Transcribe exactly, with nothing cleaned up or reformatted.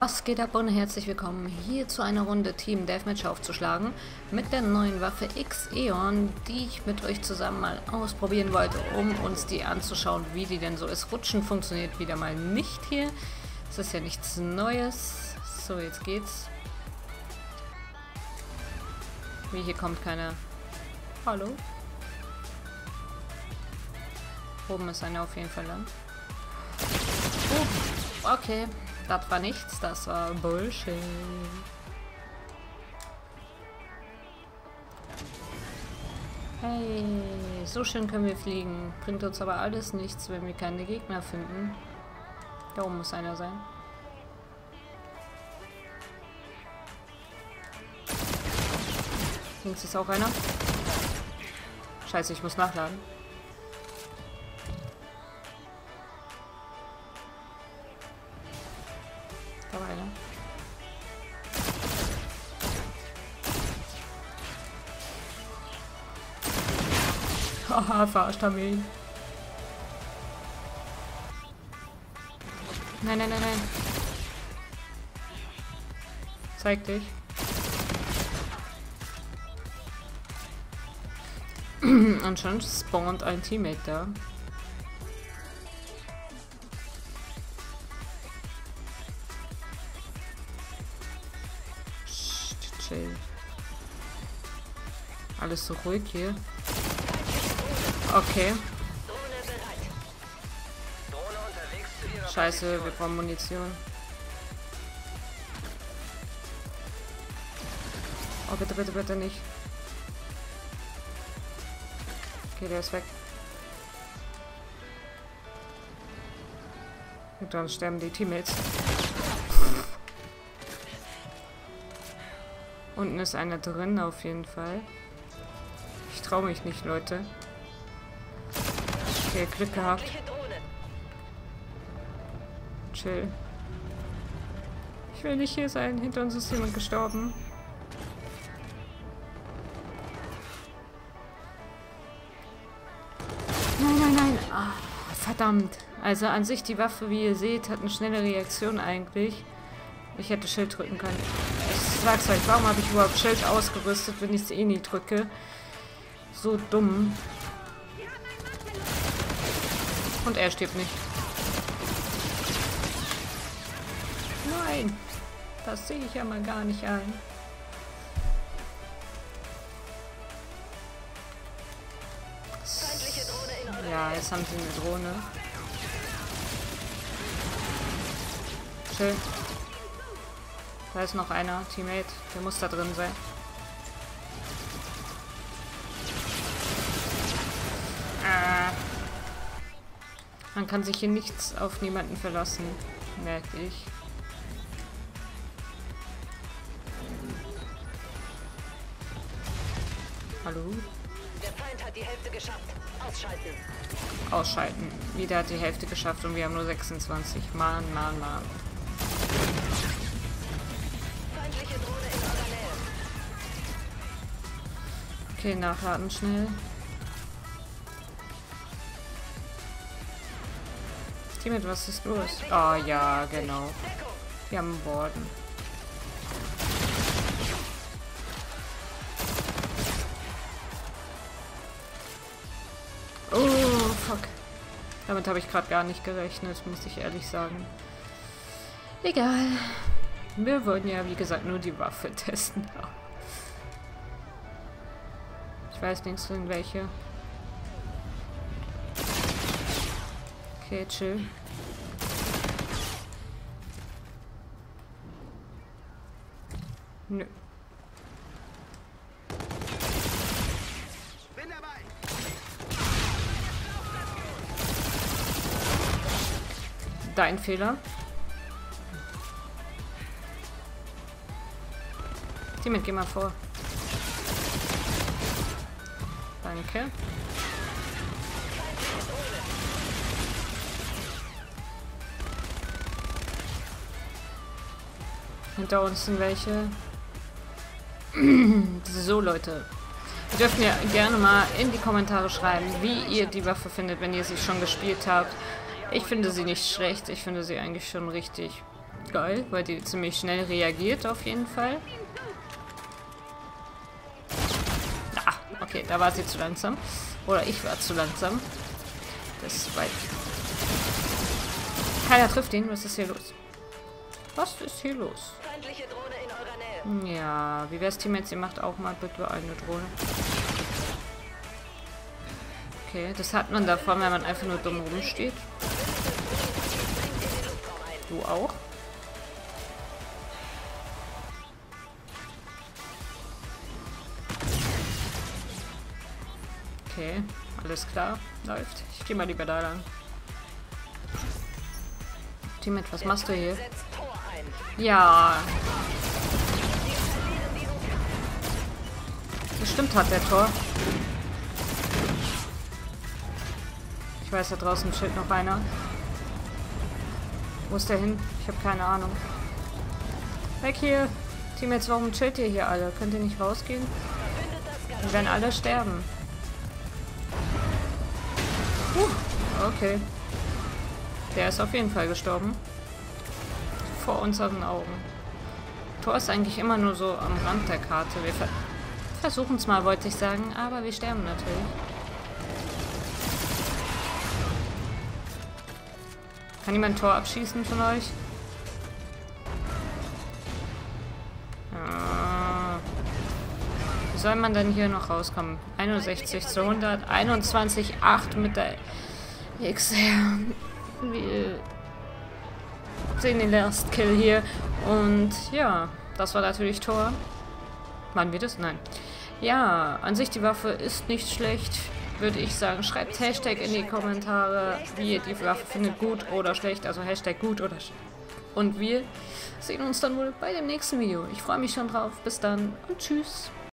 Was geht ab und herzlich willkommen hier zu einer Runde Team Deathmatch aufzuschlagen mit der neuen Waffe X-Eon, die ich mit euch zusammen mal ausprobieren wollte, um uns die anzuschauen, wie die denn so ist. Rutschen funktioniert wieder mal nicht hier. Es ist ja nichts Neues. So, jetzt geht's. Wie, hier kommt keiner. Hallo? Oben ist einer auf jeden Fall lang. Oh, okay. Das war nichts, das war Bullshit. Hey, so schön können wir fliegen. Bringt uns aber alles nichts, wenn wir keine Gegner finden. Da oben muss einer sein. Links ist auch einer. Scheiße, ich muss nachladen. Da war einer. Haha, verarscht haben wir ihn. Nein, nein, nein, nein. Zeig dich. Und schon spawnt ein Teammate da. Chill. Alles so ruhig hier. Okay. Scheiße, wir brauchen Munition. Oh, bitte, bitte, bitte nicht. Okay, der ist weg. Und dann sterben die Teammates. Unten ist einer drin, auf jeden Fall. Ich traue mich nicht, Leute. Okay, Glück gehabt. Chill. Ich will nicht hier sein. Hinter uns ist jemand gestorben. Nein, nein, nein. Ah, verdammt. Also an sich die Waffe, wie ihr seht, hat eine schnelle Reaktion eigentlich. Ich hätte Schild drücken können. Ich sag's euch, warum habe ich überhaupt Schild ausgerüstet, wenn ich es eh nie drücke? So dumm. Und er stirbt nicht. Nein, das sehe ich ja mal gar nicht ein. Ja, jetzt haben sie eine Drohne. Schön. Da ist noch einer, Teammate. Der muss da drin sein. Ah. Man kann sich hier nichts auf niemanden verlassen, merke ich. Hallo? Der Feind hat die Hälfte geschafft. Ausschalten. Ausschalten. Wieder hat die Hälfte geschafft und wir haben nur sechsundzwanzig. Mann, Mann, Mann. Feindliche Drohne in eurer Nähe. Okay, nachladen schnell. Teammate, was ist los? Oh ja, genau. Wir haben Borden. Oh, fuck. Damit habe ich gerade gar nicht gerechnet, muss ich ehrlich sagen. Egal. Wir wollten ja, wie gesagt, nur die Waffe testen. Ich weiß nicht, in welche. Okay, chill. Nö. Bin dabei. Dein Fehler. Teammate, geh mal vor. Danke. Hinter uns sind welche. So, Leute. Ihr dürft mir gerne mal in die Kommentare schreiben, wie ihr die Waffe findet, wenn ihr sie schon gespielt habt. Ich finde sie nicht schlecht. Ich finde sie eigentlich schon richtig Geil, weil die ziemlich schnell reagiert auf jeden Fall. Ah, okay, da war sie zu langsam. Oder ich war zu langsam. Das ist weit. Keiner trifft ihn. Was ist hier los? Was ist hier los? Feindliche Drohne in eurer Nähe. Ja, wie wär's, Teammates? Ihr macht auch mal bitte eine Drohne. Okay, das hat man davon, wenn man einfach nur dumm rumsteht. Du auch? Okay, alles klar. Läuft. Ich gehe mal lieber da lang. Teammate, was machst du hier? Setzt Tor ein. Ja. Bestimmt hat der Tor. Ich weiß, da draußen chillt noch einer. Wo ist der hin? Ich habe keine Ahnung. Weg hier! Teammates, warum chillt ihr hier alle? Könnt ihr nicht rausgehen? Wir werden alle sterben. Uh, okay. Der ist auf jeden Fall gestorben. Vor unseren Augen. Tor ist eigentlich immer nur so am Rand der Karte. Wir ver versuchen es mal, wollte ich sagen, aber wir sterben natürlich. Kann jemand ein Tor abschießen von euch? Ah. Wie soll man denn hier noch rauskommen? einundsechzig zu hundert, einundzwanzig Komma acht mit der X R. Wir sehen den Last Kill hier. Und ja, das war natürlich Tor. Waren wir das? Nein. Ja, an sich die Waffe ist nicht schlecht, würde ich sagen. Schreibt Hashtag in die Kommentare, wie ihr die Waffe findet, gut oder schlecht. Also Hashtag gut oder schlecht. Und wir sehen uns dann wohl bei dem nächsten Video. Ich freue mich schon drauf. Bis dann und tschüss.